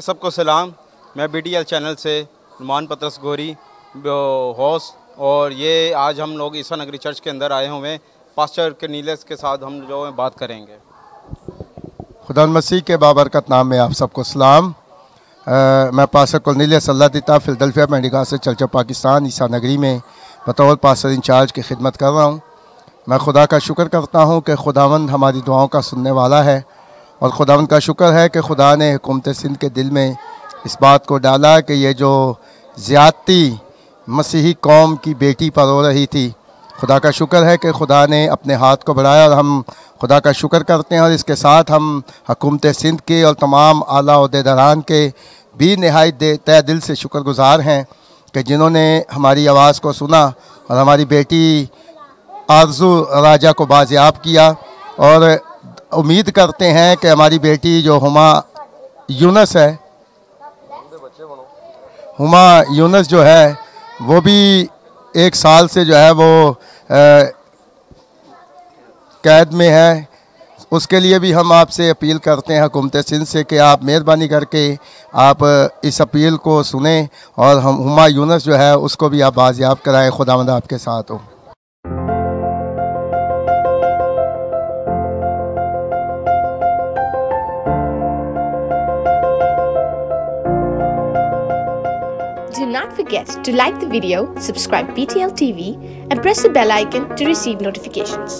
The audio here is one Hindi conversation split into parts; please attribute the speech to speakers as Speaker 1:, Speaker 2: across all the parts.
Speaker 1: सबको सलाम। मैं BTL चैनल से नुमान पतरस गोरी होस्ट, और ये आज हम लोग ईसा नगरी चर्च के अंदर आए हुए हैं। पास्टर कर्नीलियस के साथ हम जो है बात करेंगे।
Speaker 2: खुदा मसीह के बाबरकत नाम में आप सबको सलाम। मैं पास्टर कोर्नेलियस AllahDitta फिलडेल्फिया मेडिका से चर्च पाकिस्तान ईसा नगरी में बतौर पास्टर इंचार्ज की खिदमत कर रहा हूँ। मैं खुदा का शुक्र करता हूँ कि खुदावंद हमारी दुआओं का सुनने वाला है, और खुदावंद का शुक्र है कि खुदा ने हुकूमत सिंध के दिल में इस बात को डाला कि ये जो ज़्यादती मसीही कौम की बेटी पर हो रही थी, खुदा का शुक्र है कि खुदा ने अपने हाथ को बढ़ाया, और हम खुदा का शुक्र करते हैं। और इसके साथ हम हुकूमत सिंध के और तमाम आला ओहदेदारान के भी नहायत तहे दिल से शुक्रगुज़ार हैं कि जिन्होंने हमारी आवाज़ को सुना और हमारी बेटी आरज़ू राजा को बाजियाब किया। और उम्मीद करते हैं कि हमारी बेटी जो हुमा यूनस है, हुमा यूनस जो है वो भी 1 साल से जो है वो कैद में है। उसके लिए भी हम आपसे अपील करते हैं हुकूमत सिंध से कि आप मेहरबानी करके आप इस अपील को सुने, और हम हुमा यूनस जो है उसको भी आप बाजियाब कराएँ। खुदावंद आपके साथ हो।
Speaker 3: Do not forget to like the video, subscribe BTL TV and press the bell icon to receive notifications.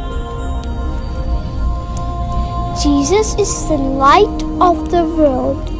Speaker 4: Jesus is the light of the world.